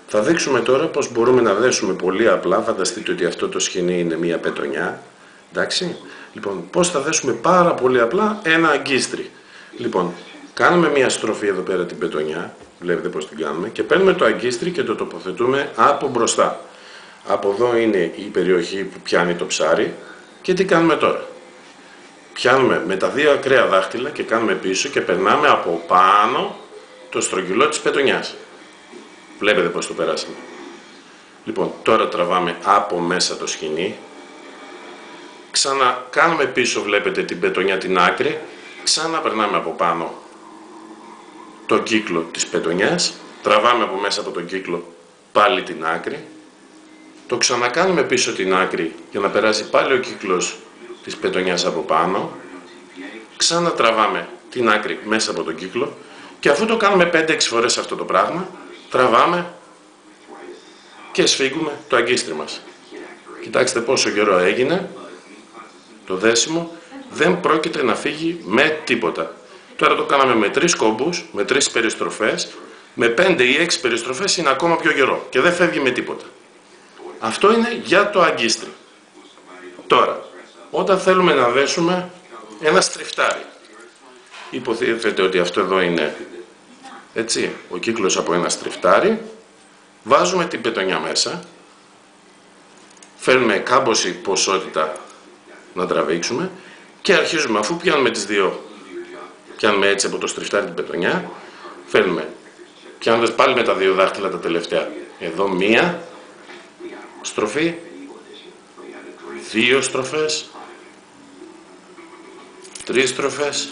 Θα δείξουμε τώρα πως μπορούμε να δέσουμε πολύ απλά. Φανταστείτε ότι αυτό το σκηνή είναι μία πετονιά. Εντάξει. Λοιπόν, πώς θα δέσουμε πάρα πολύ απλά ένα αγκίστρι. Λοιπόν, κάνουμε μία στροφή εδώ πέρα την πετονιά. Βλέπετε πως την κάνουμε. Και παίρνουμε το αγκίστρι και το τοποθετούμε από μπροστά. Από εδώ είναι η περιοχή που πιάνει το ψάρι. Και τι κάνουμε τώρα? Πιάνουμε με τα δύο ακραία δάχτυλα και κάνουμε πίσω και περνάμε από πάνω το στρογγυλό της πετονιάς. Βλέπετε πως το περάσαμε. Λοιπόν, τώρα τραβάμε από μέσα το σκοινί. Ξανακάνουμε πίσω, βλέπετε την πετονιά την άκρη. Ξαναπερνάμε από πάνω το κύκλο της πετονιάς. Τραβάμε από μέσα από τον κύκλο πάλι την άκρη. Το ξανακάνουμε πίσω την άκρη για να περάσει πάλι ο κύκλος της πετονιάς από πάνω. Ξανατραβάμε την άκρη μέσα από τον κύκλο. Και αφού το κάνουμε 5-6 φορές αυτό το πράγμα, τραβάμε και σφίγγουμε το αγκίστρι μας. Κοιτάξτε πόσο καιρό έγινε το δέσιμο, δεν πρόκειται να φύγει με τίποτα. Τώρα το κάναμε με 3 κόμπους, με 3 περιστροφές, με 5 ή 6 περιστροφές είναι ακόμα πιο γερό και δεν φεύγει με τίποτα. Αυτό είναι για το αγκίστρι. Τώρα, όταν θέλουμε να δέσουμε ένα στριφτάρι, υποθέτετε ότι αυτό εδώ είναι έτσι, ο κύκλος από ένα στριφτάρι, βάζουμε την πετονιά μέσα, φέρνουμε κάμποση ποσότητα να τραβήξουμε και αρχίζουμε, αφού πιάνουμε τις δύο, πιάνουμε έτσι από το στριφτάρι την πετονιά, φέρνουμε, πιάνοντας πάλι με τα δύο δάχτυλα τα τελευταία, εδώ μία στροφή, 2 στροφές, 3 στροφές,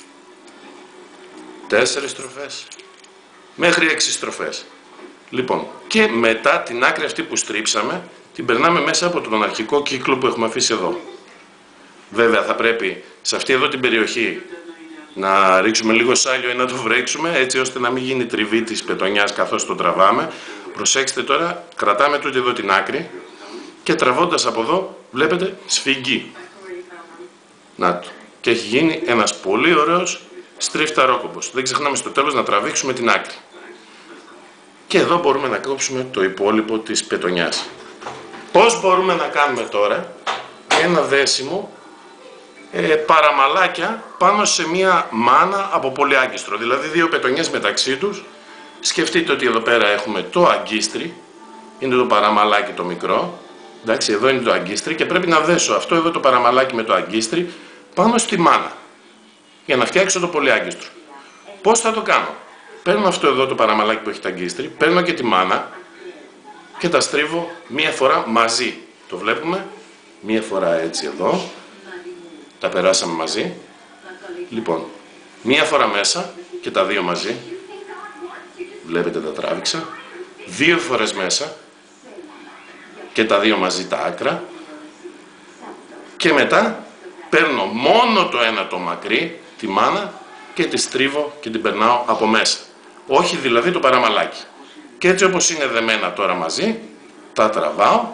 4 στροφές, μέχρι 6 στροφές. Λοιπόν, και μετά την άκρη αυτή που στρίψαμε, την περνάμε μέσα από τον αρχικό κύκλο που έχουμε αφήσει εδώ. Βέβαια θα πρέπει σε αυτή εδώ την περιοχή να ρίξουμε λίγο σάλιο ή να το βρέξουμε, έτσι ώστε να μην γίνει τριβή της πετονιάς καθώς το τραβάμε. Προσέξτε τώρα, κρατάμε τούτη εδώ την άκρη και τραβώντας από εδώ, βλέπετε, σφιγγεί. Να το. Και έχει γίνει ένας πολύ ωραίος στριφταρόκομπος. Δεν ξεχνάμε στο τέλος να τραβήξουμε την άκρη. Και εδώ μπορούμε να κόψουμε το υπόλοιπο της πετονιάς. Πώς μπορούμε να κάνουμε τώρα ένα δέσιμο παραμαλάκια πάνω σε μία μάνα από πολυάγκιστρο, δηλαδή 2 πετονιές μεταξύ τους. Σκεφτείτε ότι εδώ πέρα έχουμε το αγκίστρι, είναι το παραμαλάκι το μικρό, εντάξει, εδώ είναι το αγκίστρι και πρέπει να δέσω αυτό εδώ το παραμαλάκι με το αγκίστρι πάνω στη μάνα για να φτιάξω το πολυάγκιστρο. Πώς θα το κάνω? Παίρνω αυτό εδώ το παραμαλάκι που έχει το αγκίστρι, παίρνω και τη μάνα και τα στρίβω μία φορά μαζί. Το βλέπουμε, μία φορά έτσι εδώ, τα περάσαμε μαζί. Λοιπόν, μία φορά μέσα και τα δύο μαζί, βλέπετε τα τράβηξα, 2 φορές μέσα και τα δύο μαζί τα άκρα και μετά παίρνω μόνο το ένα το μακρύ, τη μάνα, και τη στρίβω και την περνάω από μέσα. Όχι δηλαδή το παραμαλάκι. Και έτσι όπως είναι δεμένα τώρα μαζί, τα τραβάω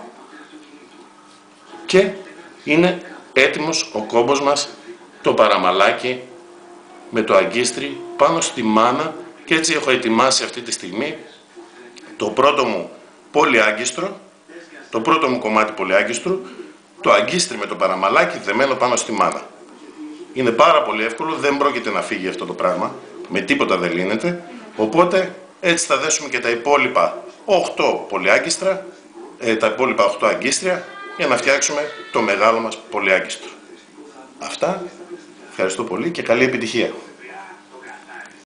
και είναι έτοιμος ο κόμπος μας, το παραμαλάκι με το αγκίστρι πάνω στη μάνα, και έτσι έχω ετοιμάσει αυτή τη στιγμή το πρώτο μου πολυάγκιστρο, το πρώτο μου κομμάτι πολυάγκιστρου, το αγκίστρι με το παραμαλάκι δεμένο πάνω στη μάνα. Είναι πάρα πολύ εύκολο, δεν πρόκειται να φύγει αυτό το πράγμα, με τίποτα δεν λύνεται, οπότε έτσι θα δέσουμε και τα υπόλοιπα 8 πολυάγκιστρα, τα υπόλοιπα 8 αγκίστρια για να φτιάξουμε το μεγάλο μας πολυάγκιστρο. Αυτά, ευχαριστώ πολύ και καλή επιτυχία.